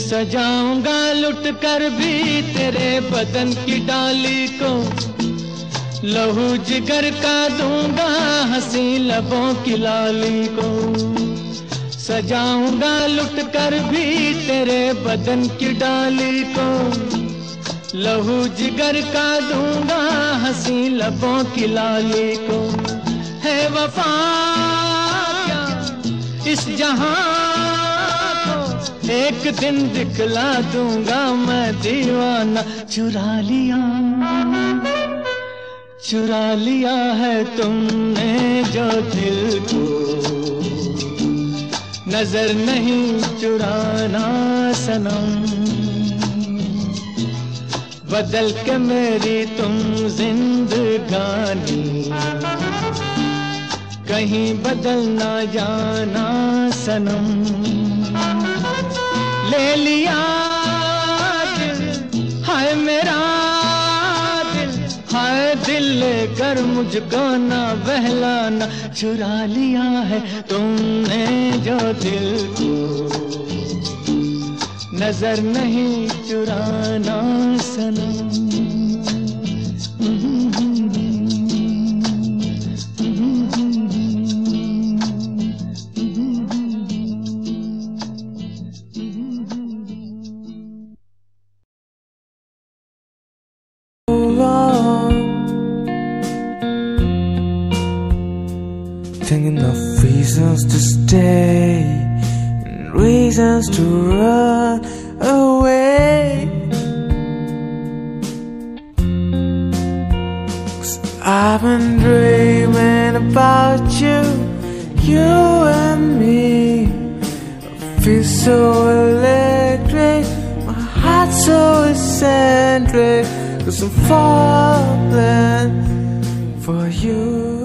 सजाऊंगा लुट कर भी तेरे बदन की डाली को, लहू जिगर का दूंगा हंसी लबों की लाली को। सजाऊंगा लुट कर भी तेरे बदन की डाली को, लहू जिगर का दूंगा हंसी लबों की लाली को। है वफा क्या इस जहां को, एक दिन दिखला दूंगा मैं दीवाना। चुरा लिया है तुमने जो दिल को, नजर नहीं चुराना सनम। बदल के मेरी तुम जिंदगानी, कहीं बदल ना जाना सनम। ले लिया दिल हाय मेरा दिल, हाय दिल लेकर मुझको ना बहलाना। चुरा लिया है तुमने जो दिल को, नजर नहीं चुराना सनम। Thinking of reasons to stay and reasons to run away. 'Cause I've been dreaming about you, you and me. I feel so electric, my heart so eccentric, 'cause I'm falling for you.